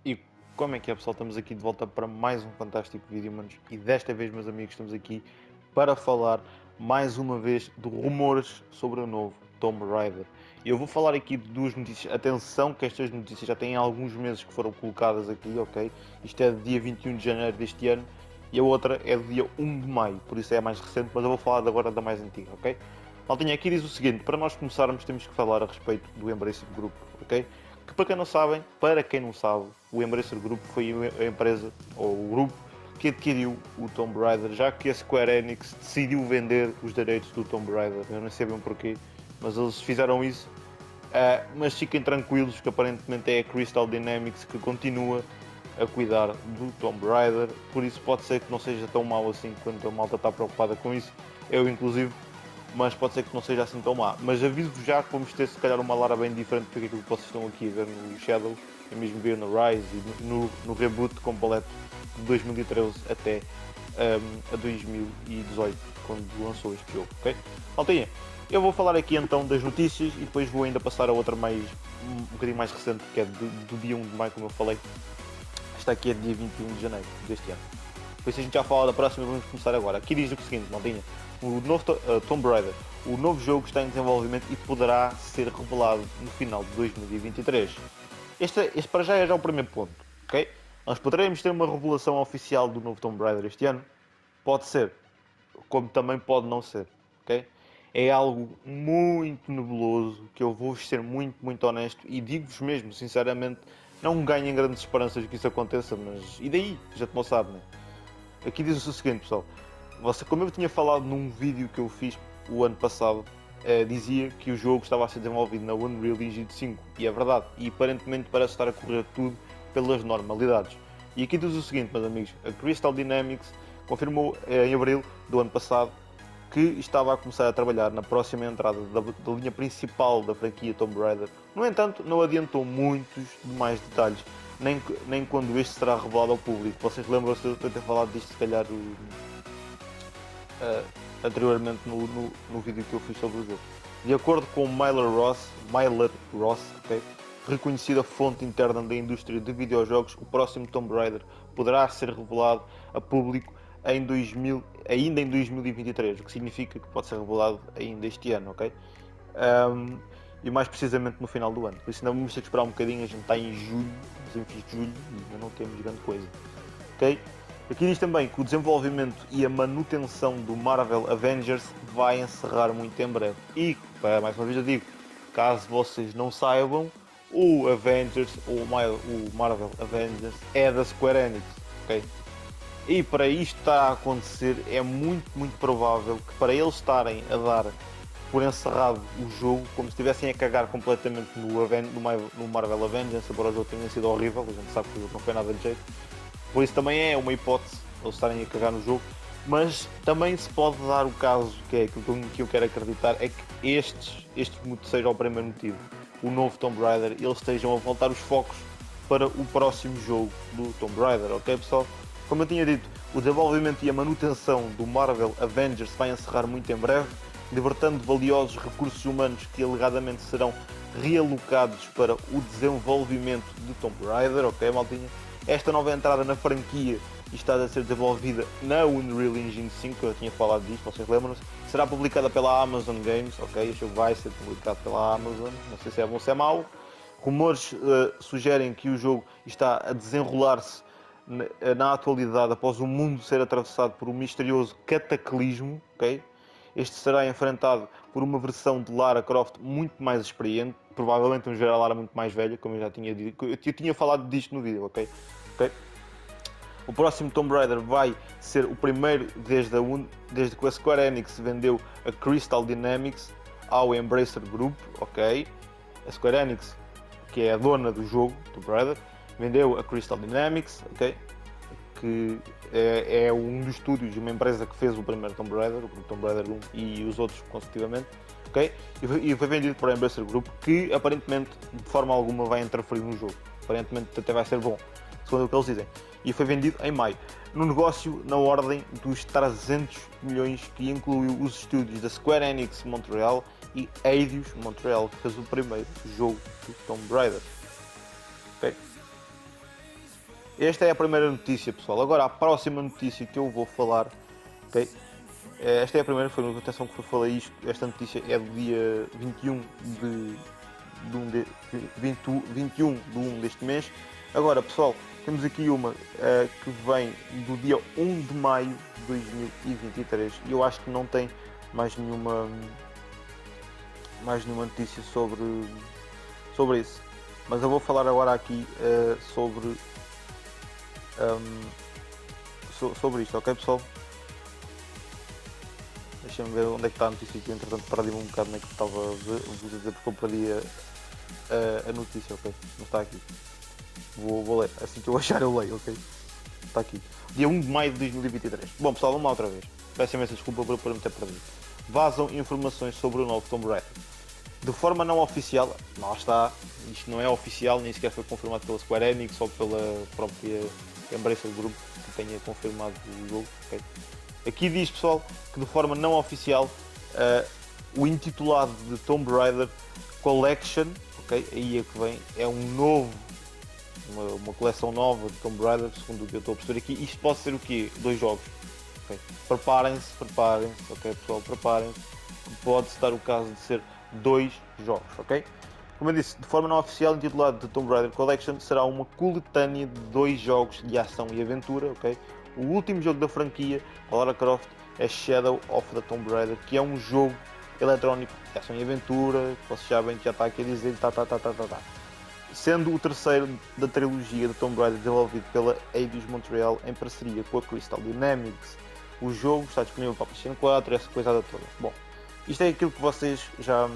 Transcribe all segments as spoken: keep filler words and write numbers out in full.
E como é que é, pessoal? Estamos aqui de volta para mais um fantástico vídeo, manos. E desta vez, meus amigos, estamos aqui para falar mais uma vez de rumores sobre o novo Tomb Raider. E eu vou falar aqui de duas notícias. Atenção que estas notícias já têm alguns meses que foram colocadas aqui, ok? Isto é de dia vinte e um de janeiro deste ano e a outra é do dia um de maio, por isso é a mais recente, mas eu vou falar agora da mais antiga, ok? Maltinha, aqui diz o seguinte: para nós começarmos temos que falar a respeito do Embracer Group, ok? Que para quem não sabem, para quem não sabe, o Embracer Group foi a empresa, ou o grupo, que adquiriu o Tomb Raider, já que a Square Enix decidiu vender os direitos do Tomb Raider. Eu não sei bem porquê, mas eles fizeram isso. Uh, mas fiquem tranquilos que aparentemente é a Crystal Dynamics que continua a cuidar do Tomb Raider, por isso pode ser que não seja tão mau assim quanto a malta está preocupada com isso, eu inclusive, mas pode ser que não seja assim tão má. Mas aviso-vos já que vamos ter se calhar uma Lara bem diferente do que aquilo que vocês estão aqui a ver no Shadow, e mesmo ver no Rise e no, no reboot completo de dois mil e treze até um, a dois mil e dezoito, quando lançou este jogo, ok? Maltinha, eu vou falar aqui então das notícias e depois vou ainda passar a outra mais, um bocadinho mais recente, que é do, do dia um de maio, como eu falei. Esta aqui é dia vinte e um de janeiro deste ano. Depois a gente já fala da próxima, vamos começar agora. Aqui diz o seguinte, maldinha: o novo uh, Tomb Raider, o novo jogo está em desenvolvimento e poderá ser revelado no final de dois mil e vinte e três. Este, este para já é já o primeiro ponto, ok? Nós poderemos ter uma revelação oficial do novo Tomb Raider este ano? Pode ser, como também pode não ser, ok? É algo muito nebuloso, que eu vou ser muito, muito honesto e digo-vos mesmo, sinceramente, não ganhem grandes esperanças que isso aconteça, mas e daí? Já te não sabe, né? Aqui diz o seguinte, pessoal: você, como eu tinha falado num vídeo que eu fiz o ano passado, eh, dizia que o jogo estava a ser desenvolvido na Unreal Engine cinco, e é verdade, e aparentemente parece estar a correr tudo pelas normalidades. E aqui diz o seguinte, meus amigos: a Crystal Dynamics confirmou eh, em abril do ano passado que estava a começar a trabalhar na próxima entrada da, da linha principal da franquia Tomb Raider. No entanto, não adiantou muitos demais detalhes, nem, nem quando este será revelado ao público. Vocês lembram-se de eu ter falado disto, se calhar, uh, anteriormente no, no, no vídeo que eu fiz sobre o jogo. De acordo com Myler Ross, Myler Ross, okay, reconhecida fonte interna da indústria de videojogos, o próximo Tomb Raider poderá ser revelado a público em dois mil, ainda em dois mil e vinte e três, o que significa que pode ser revelado ainda este ano, ok? Um, e mais precisamente no final do ano. Por isso ainda vamos ter que esperar um bocadinho, a gente está em julho, em fins de julho, e ainda não temos grande coisa, ok? Aqui diz também que o desenvolvimento e a manutenção do Marvel Avengers vai encerrar muito em breve. E, para mais uma vez eu digo, caso vocês não saibam, o Avengers, ou o Marvel Avengers, é da Square Enix, ok? E para isto estar a acontecer, é muito, muito provável que para eles estarem a dar por encerrado o jogo, como se estivessem a cagar completamente no, Aven no Marvel Avengers, embora o jogo tenha sido horrível, a gente sabe que o jogo não foi nada de jeito. Por isso também é uma hipótese eles estarem a cagar no jogo, mas também se pode dar o caso, que é aquilo que eu quero acreditar, é que estes, este seja o primeiro motivo, o novo Tomb Raider, eles estejam a voltar os focos para o próximo jogo do Tomb Raider, ok pessoal? Como eu tinha dito, o desenvolvimento e a manutenção do Marvel Avengers vai encerrar muito em breve, libertando valiosos recursos humanos que alegadamente serão realocados para o desenvolvimento de Tomb Raider, ok maltinha? Esta nova entrada na franquia está a ser desenvolvida na Unreal Engine cinco, eu tinha falado disto, vocês lembram-se, será publicada pela Amazon Games, ok? Este jogo vai ser publicado pela Amazon, não sei se é bom ou se é mau. Rumores uh, sugerem que o jogo está a desenrolar-se na, na atualidade após o mundo ser atravessado por um misterioso cataclismo, ok? Este será enfrentado por uma versão de Lara Croft muito mais experiente, provavelmente vamos ver a Lara muito mais velha, como eu já tinha dito, eu tinha falado disto no vídeo, ok? okay? O próximo Tomb Raider vai ser o primeiro desde, a un... desde que a Square Enix vendeu a Crystal Dynamics ao Embracer Group, ok? A Square Enix, que é a dona do jogo, Tomb Raider, vendeu a Crystal Dynamics, ok? Que é, é um dos estúdios, uma empresa que fez o primeiro Tomb Raider, o Tomb Raider um e os outros consecutivamente, ok? E foi, e foi vendido para o Embracer Group, que aparentemente de forma alguma vai interferir no jogo. Aparentemente até vai ser bom, segundo o que eles dizem. E foi vendido em maio, num negócio na ordem dos trezentos milhões, que incluiu os estúdios da Square Enix Montreal e Eidos Montreal, que fez o primeiro jogo do Tomb Raider. Okay? Esta é a primeira notícia, pessoal. Agora, a próxima notícia que eu vou falar, ok? Esta é a primeira, foi uma atenção que eu falei isto. Esta notícia é do dia vinte e um de, de, um de vinte, vinte e um de um deste mês. Agora, pessoal, temos aqui uma uh, que vem do dia um de maio de dois mil e vinte e três e eu acho que não tem mais nenhuma mais nenhuma notícia sobre, sobre isso. Mas eu vou falar agora aqui uh, sobre um, so, sobre isto, ok, pessoal? Deixa-me ver onde é que está a notícia aqui, entretanto perdi-me um bocado, nem que estava a dizer porque eu perdi a, a, a notícia, ok? Não está aqui. Vou, vou ler, assim que eu achar eu leio, ok? Está aqui. Dia um de maio de dois mil e vinte e três. Bom pessoal, vamos lá outra vez. Peço imensa desculpa por, por me ter perdido. Vazam informações sobre o novo Tomb Raider. De forma não oficial, lá está, isto não é oficial, nem sequer foi confirmado pela Square Enix ou pela própria Embracer Group que tenha confirmado o jogo, ok? Aqui diz, pessoal, que de forma não oficial uh, o intitulado de Tomb Raider Collection, ok? Aí é que vem, é um novo, uma, uma coleção nova de Tomb Raider, segundo o que eu estou a perceber aqui. Isto pode ser o quê? Dois jogos. Okay? Preparem-se, preparem-se, ok, pessoal, preparem-se. Pode estar o caso de ser dois jogos, ok? Como eu disse, de forma não oficial, intitulado de Tomb Raider Collection, será uma coletânea de dois jogos de ação e aventura, ok? O último jogo da franquia, a Lara Croft, é Shadow of the Tomb Raider, que é um jogo eletrónico de ação e aventura, que vocês sabem que já está aqui a dizer, tá, tá, tá, tá, tá, tá. Sendo o terceiro da trilogia de Tomb Raider desenvolvido pela Eidos Montreal em parceria com a Crystal Dynamics. O jogo está disponível para a PlayStation quatro, essa coisa toda. Bom, isto é aquilo que vocês já,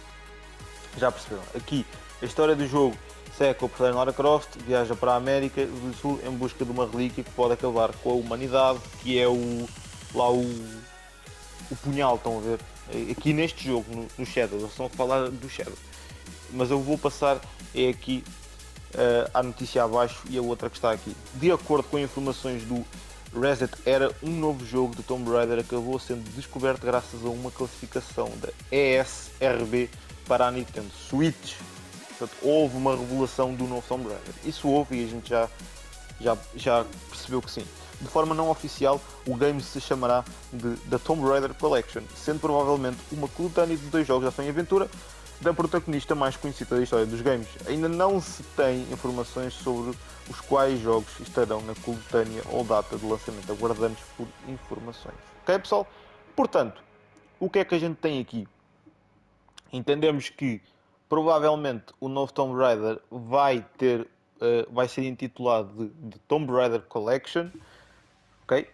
já perceberam. Aqui, a história do jogo segue com o personagem Lara Croft, viaja para a América do Sul em busca de uma relíquia que pode acabar com a humanidade, que é o, lá o, o punhal, estão a ver? Aqui neste jogo, no, no Shadow, eles estão a falar do Shadow. Mas eu vou passar é aqui uh, a notícia abaixo e a outra que está aqui. De acordo com informações do Reset Era, um novo jogo de Tomb Raider acabou sendo descoberto graças a uma classificação da E S R B para a Nintendo Switch. Portanto, houve uma revelação do novo Tomb Raider. Isso houve e a gente já, já, já percebeu que sim. De forma não oficial, o game se chamará de The Tomb Raider Collection, sendo provavelmente uma coletânea de dois jogos de ação e aventura da protagonista mais conhecida da história dos games. Ainda não se tem informações sobre os quais jogos estarão na coletânea ou data de lançamento. Aguardamos por informações. Ok, pessoal? Portanto, o que é que a gente tem aqui? Entendemos que provavelmente o novo Tomb Raider vai ter, uh, vai ser intitulado de, de Tomb Raider Collection, ok?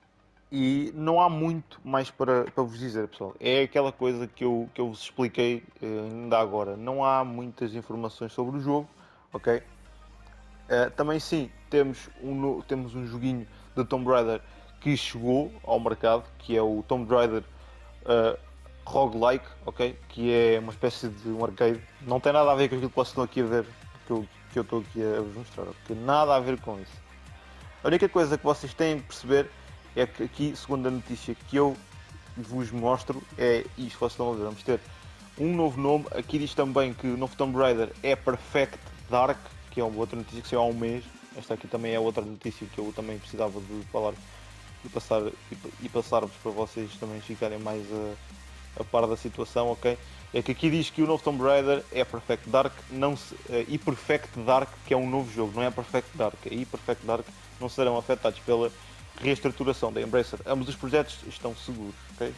E não há muito mais para, para vos dizer, pessoal. É aquela coisa que eu, que eu vos expliquei uh, ainda agora. Não há muitas informações sobre o jogo, ok? Uh, também sim, temos um, temos um joguinho de Tomb Raider que chegou ao mercado, que é o Tomb Raider uh, Roguelike, ok? Que é uma espécie de um arcade. Não tem nada a ver com aquilo que vocês estão aqui a ver, que eu, que eu estou aqui a vos mostrar. Não tem nada a ver com isso. A única coisa que vocês têm de perceber é que aqui, segundo a notícia que eu vos mostro, é isto que vocês estão a ver. Vamos ter um novo nome. Aqui diz também que o novo Tomb Raider é Perfect Dark, que é uma outra notícia que saiu há um mês. Esta aqui também é outra notícia que eu também precisava de falar e passar e passar-vos para vocês também ficarem mais a, a par da situação, ok? É que aqui diz que o novo Tomb Raider é Perfect Dark não se, uh, e Perfect Dark, que é um novo jogo, não é Perfect Dark. E Perfect Dark não serão afetados pela reestruturação da Embracer. Ambos os projetos estão seguros, ok?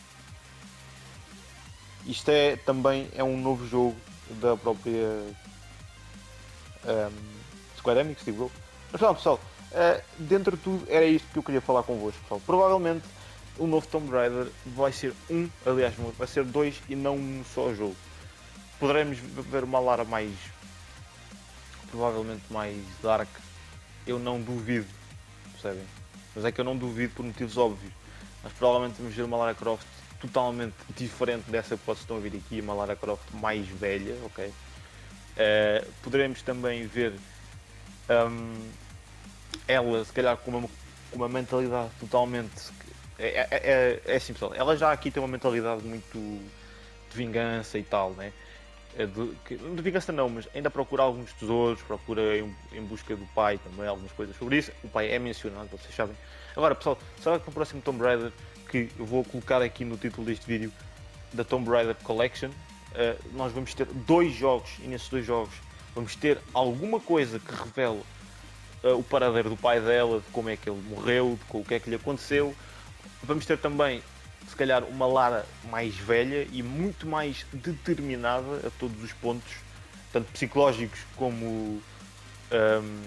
Isto é também é um novo jogo da própria um, Square Enix, digo eu. Mas não, pessoal, uh, dentro de tudo era isto que eu queria falar convosco, pessoal. Provavelmente o novo Tomb Raider vai ser um, aliás, vai ser dois e não um só jogo. Poderemos ver uma Lara mais, provavelmente mais dark, eu não duvido, percebem? Mas é que eu não duvido por motivos óbvios. Mas provavelmente vamos ver uma Lara Croft totalmente diferente dessa que vocês estão a ver aqui, uma Lara Croft mais velha, ok? Uh, poderemos também ver um, ela, se calhar, com uma, com uma mentalidade totalmente... É, é, é, é assim, pessoal, ela já aqui tem uma mentalidade muito de vingança e tal, né? de, que, de vingança não, mas ainda procura alguns tesouros, procura em, em busca do pai também, algumas coisas sobre isso. O pai é mencionado, vocês sabem. Agora pessoal, será que no próximo Tomb Raider, que eu vou colocar aqui no título deste vídeo, da Tomb Raider Collection, uh, nós vamos ter dois jogos, e nesses dois jogos vamos ter alguma coisa que revele uh, o paradeiro do pai dela, de como é que ele morreu, de o que é que lhe aconteceu. Vamos ter também, se calhar, uma Lara mais velha e muito mais determinada a todos os pontos, tanto psicológicos como um,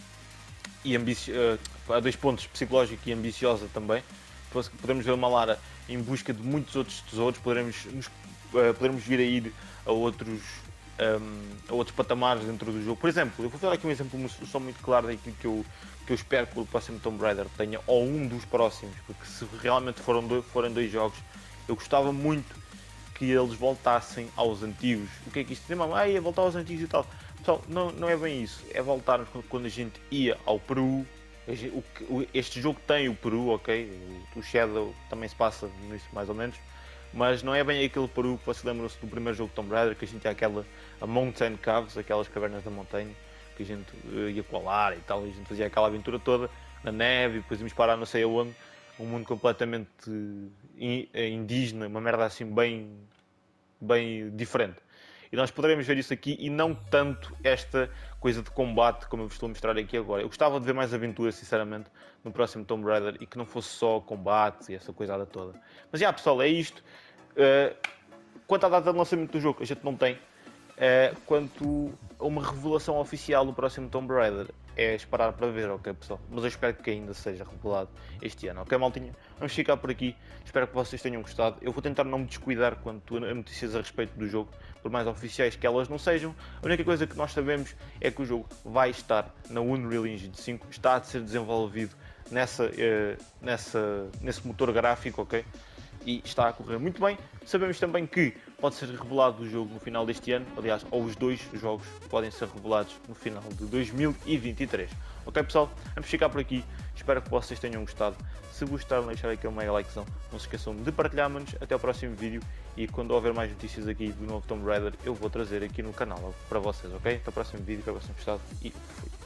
e ambici uh, a dois pontos, psicológico e ambiciosa também. Podemos ver uma Lara em busca de muitos outros tesouros, poderemos, nos, uh, poderemos vir a ir a outros, um, a outros patamares dentro do jogo. Por exemplo, eu vou dar aqui um exemplo só muito claro daquilo que eu, que eu espero que o próximo Tomb Raider tenha, ou um dos próximos, porque se realmente foram dois, forem dois jogos, eu gostava muito que eles voltassem aos antigos. O que é que isto tem? Ah, ia voltar aos antigos e tal. Pessoal, não, não é bem isso. É voltarmos quando a gente ia ao Peru. Este jogo tem o Peru, ok? O Shadow também se passa nisso mais ou menos. Mas não é bem aquele Peru que vocês lembram-se do primeiro jogo de Tomb Raider, que a gente tinha aquela a Mountain Caves, aquelas cavernas da montanha, que a gente ia com a Lara e tal, e a gente fazia aquela aventura toda na neve e depois íamos parar não sei aonde. Um mundo completamente indígena, uma merda assim bem, bem diferente. E nós poderemos ver isso aqui e não tanto esta coisa de combate como eu vos estou a mostrar aqui agora. Eu gostava de ver mais aventura, sinceramente, no próximo Tomb Raider e que não fosse só combate e essa coisada toda. Mas já pessoal, é isto. Uh, quanto à data de lançamento do jogo, a gente não tem. Uh, quanto a uma revelação oficial no próximo Tomb Raider, é esperar para ver, ok pessoal? Mas eu espero que ainda seja revelado este ano, ok maltinha? Vamos ficar por aqui, espero que vocês tenham gostado. Eu vou tentar não me descuidar quanto a notícias a respeito do jogo, por mais oficiais que elas não sejam. A única coisa que nós sabemos é que o jogo vai estar na Unreal Engine cinco, está a ser desenvolvido nessa, uh, nessa, nesse motor gráfico, ok? E está a correr muito bem. Sabemos também que pode ser revelado o jogo no final deste ano, aliás, ou os dois jogos podem ser revelados no final de dois mil e vinte e três. Ok pessoal, vamos ficar por aqui, espero que vocês tenham gostado. Se gostaram, deixar aquele mega likezão, não se esqueçam de partilhar, manos. Até ao próximo vídeo e quando houver mais notícias aqui do novo Tomb Raider, eu vou trazer aqui no canal para vocês, ok? Até ao próximo vídeo, espero que vocês tenham gostado e fui.